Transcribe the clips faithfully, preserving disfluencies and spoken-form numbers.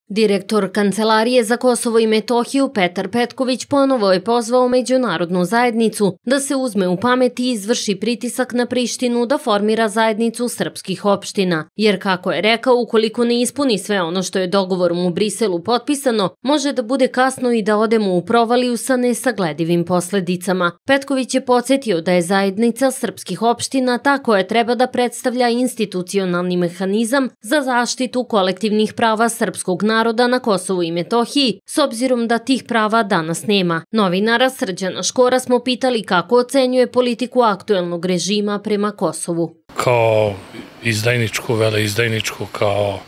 Direktor Kancelarije za Kosovo i Metohiju Petar Petković ponovo je pozvao međunarodnu zajednicu da se uzme u pamet i izvrši pritisak na Prištinu da formira zajednicu srpskih opština, jer kako je rekao, ukoliko ne ispuni sve ono što je dogovorom u Briselu potpisano, može da bude kasno i da odemo u provaliju sa nesagledivim posledicama. Petković je podsjetio da je zajednica srpskih opština ta koja treba da predstavlja institucionalni mehanizam za zaštitu kolektivnih prava srpskog naroda naroda na Kosovu i Metohiji, s obzirom da tih prava danas nema. Novinara Srđana Škora smo pitali kako ocenjuje politiku aktuelnog režima prema Kosovu. Kao izdajničku, veleizdajničku, kao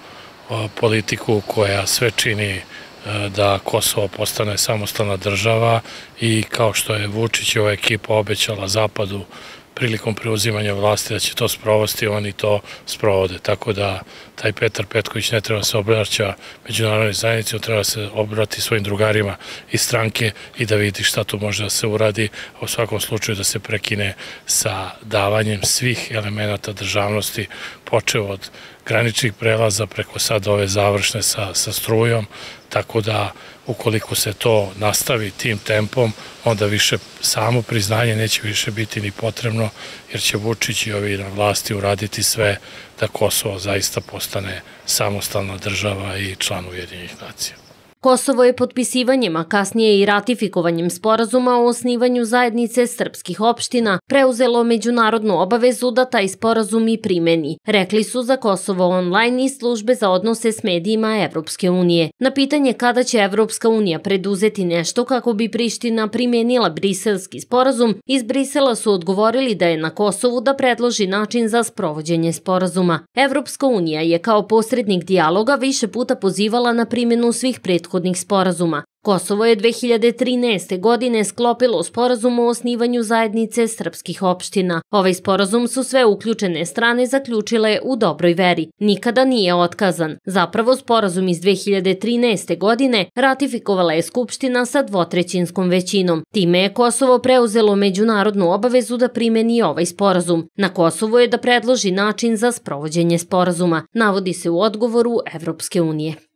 politiku koja sve čini da Kosovo postane samostalna država i kao što je Vučićeva ekipa obećala Zapadu prilikom preuzimanja vlasti da će to sprovesti, oni to sprovode. Tako da taj Petar Petković ne treba se obraća međunarodnoj zajednici, on treba se obrati svojim drugarima iz stranke i da vidi šta tu može da se uradi, a u svakom slučaju da se prekine sa davanjem svih elemenata državnosti, počev od graničnih prelaza preko sad ove završne sa, sa strujom, tako da ukoliko se to nastavi tim tempom, onda više samo priznanje neće više biti ni potrebno, jer će Vučić i ovi na vlasti uraditi sve da Kosovo zaista postane samostalna država i član Ujedinjenih nacija. Kosovo je potpisivanjem, a kasnije i ratifikovanjem sporazuma o osnivanju zajednice srpskih opština preuzelo međunarodnu obavezu da taj sporazum i primeni, rekli su za Kosovo online i službe za odnose s medijima Evropske unije. Na pitanje kada će Evropska unija preduzeti nešto kako bi Priština primenila briselski sporazum, iz Brisela su odgovorili da je na Kosovu da predloži način za sprovođenje sporazuma. Evropska unija je kao posrednik dijaloga više puta pozivala na primjenu svih prethodnih sporazuma. Kosovo je dve hiljade trinaeste. godine sklopilo sporazum o osnivanju zajednice srpskih opština. Ovaj sporazum su sve uključene strane zaključile u dobroj veri. Nikada nije otkazan. Zapravo, sporazum iz dve hiljade trinaeste. godine ratifikovala je Skupština sa dvotrećinskom većinom. Time je Kosovo preuzelo međunarodnu obavezu da primeni ovaj sporazum. Na Kosovu je da predloži način za sprovođenje sporazuma, navodi se u odgovoru Evropske unije.